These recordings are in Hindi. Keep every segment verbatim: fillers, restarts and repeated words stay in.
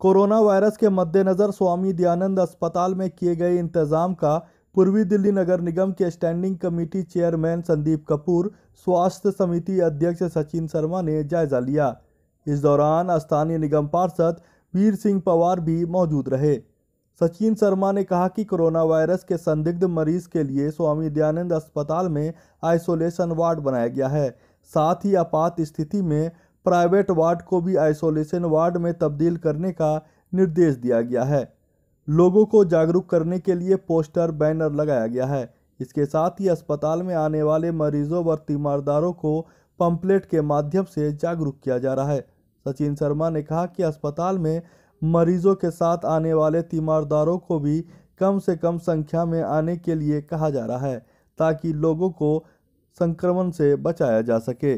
कोरोना वायरस के मद्देनजर स्वामी दयानंद अस्पताल में किए गए इंतजाम का पूर्वी दिल्ली नगर निगम के standing committee chairman Sandeep Kapoor, स्वास्थ्य समिति अध्यक्ष सचिन शर्मा ने जायजा लिया। इस दौरान स्थानीय निगम पार्षद वीर सिंह पवार भी मौजूद रहे। सचिन शर्मा ने कहा कि कोरोना वायरस के संदिग्ध मरीज के लिए स्वामी दयानंद अस्पताल में आइसोलेशन वार्ड बनाया गया है। साथ ही आपात स्थिति में प्राइवेट वार्ड को भी आइसोलेशन वार्ड में तब्दील करने का निर्देश दिया गया है। लोगों को जागरूक करने के लिए पोस्टर, बैनर लगाया गया है। इसके साथ ही अस्पताल में आने वाले मरीजों व तीमारदारों को पंपलेट के माध्यम से जागरूक किया जा रहा है। सचिन शर्मा ने कहा कि अस्पताल में मरीजों के साथ आने वाले तीमारदारों को भी कम से कम संख्या में आने के लिए कहा जा रहा है, ताकि लोगों को संक्रमण से बचाया जा सके।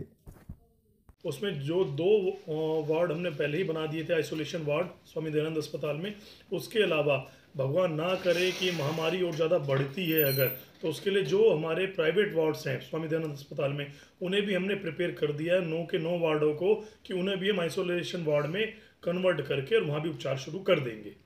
उसमें जो दो वार्ड हमने पहले ही बना दिए थे आइसोलेशन वार्ड स्वामी दयानंद अस्पताल में, उसके अलावा भगवान ना करे कि महामारी और ज़्यादा बढ़ती है अगर, तो उसके लिए जो हमारे प्राइवेट वार्ड्स हैं स्वामी दयानंद अस्पताल में, उन्हें भी हमने प्रिपेयर कर दिया है, नौ के नौ वार्डों को, कि उन्हें भी हम आइसोलेशन वार्ड में कन्वर्ट करके और वहाँ भी उपचार शुरू कर देंगे।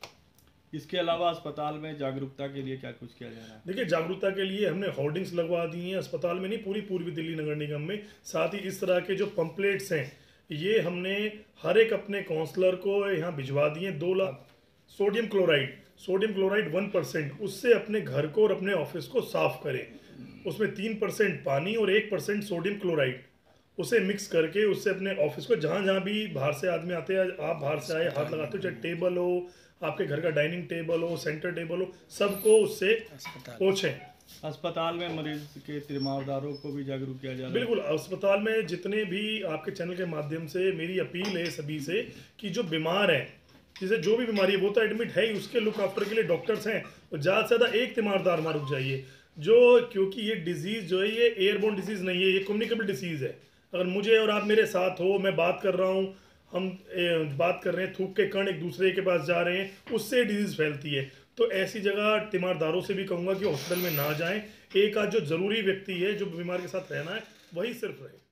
इसके अलावा अस्पताल में जागरूकता के लिए क्या कुछ किया जा रहा है? देखिए, जागरूकता के लिए हमने होर्डिंग्स लगवा दी हैं अस्पताल में, नहीं पूरी पूर्वी दिल्ली नगर निगम में। साथ ही इस तरह के जो पंपलेट्स हैं ये हमने हर एक अपने काउंसलर को यहाँ भिजवा दिए। दो lakh sodium chloride sodium chloride one percent उससे अपने घर को और अपने ऑफिस को साफ करें। उसमें तीन परसेंट पानी और एक परसेंट सोडियम क्लोराइड उसे मिक्स करके उससे अपने ऑफिस को, जहाँ जहाँ भी बाहर से आदमी आते हैं, आप बाहर से आए हाथ लगाते हो, चाहे टेबल हो, आपके घर का डाइनिंग टेबल हो, सेंटर टेबल हो, सबको उससे पोंछें। अस्पताल में मरीज के तीमारदारों को भी जागरूक किया जा रहा है। बिल्कुल, अस्पताल में जितने भी आपके चैनल के माध्यम से मेरी अपील है सभी से कि जो बीमार हैं, जिसे जो भी बीमारी है वो तो एडमिट है ही, उसके लुक आफ्टर के लिए डॉक्टर्स हैं, और ज़्यादा से ज़्यादा एक तीमारदार मार रुक जाइए। जो क्योंकि ये डिजीज़ जो है ये एयरबोर्न डिजीज़ नहीं है, ये कम्युनिकेबल डिसीज़ है। अगर मुझे और आप मेरे साथ हो, मैं बात कर रहा हूँ, हम ए, बात कर रहे हैं, थूक के कण एक दूसरे के पास जा रहे हैं, उससे डिजीज़ फैलती है। तो ऐसी जगह तीमारदारों से भी कहूँगा कि हॉस्पिटल में ना जाएं। एक आध जो ज़रूरी व्यक्ति है जो बीमार के साथ रहना है वही सिर्फ रहे।